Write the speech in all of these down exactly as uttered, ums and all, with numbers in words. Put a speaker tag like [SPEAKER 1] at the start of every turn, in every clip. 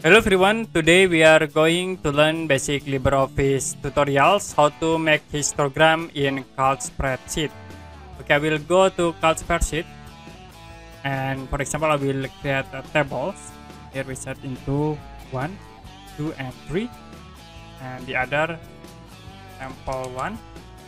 [SPEAKER 1] Hello everyone, today we are going to learn basic LibreOffice tutorials how to make histogram in Calc spreadsheet. Okay, I will go to Calc spreadsheet and for example I will create a tables. Here we set into one, two and three, and the other sample one,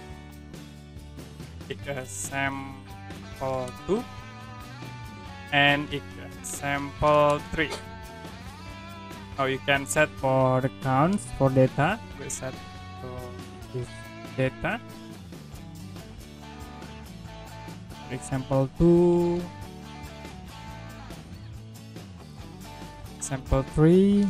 [SPEAKER 1] equals sample two, and equals sample three. Now you can set for the counts for data. We set to this data. For example, two, sample three,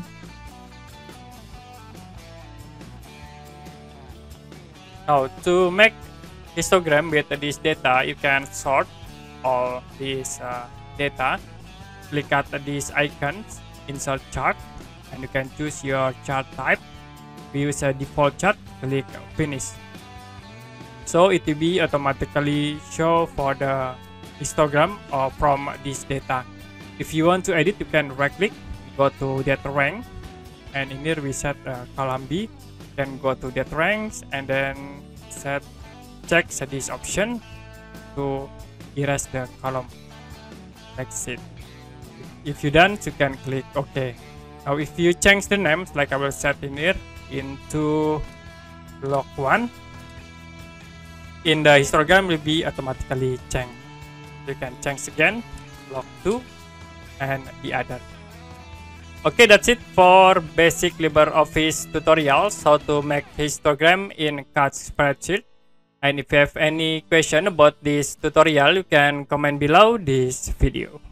[SPEAKER 1] now to make histogram with this data, you can sort all this uh, data. Click at these icons, insert chart, and you can choose your chart type. We use a default chart, click finish. So it will be automatically show for the histogram or from this data. If you want to edit, you can right click, go to data rank, and in here we set uh, column B. Then go to data ranks and then set check set this option to erase the column. That's it. If you done, you can click OK. Now if you change the names, like I will set in here into block one, in the histogram will be automatically changed. You can change again block two and the other. Okay, that's it for basic LibreOffice tutorials how to make histogram in Calc spreadsheet. And if you have any question about this tutorial, you can comment below this video.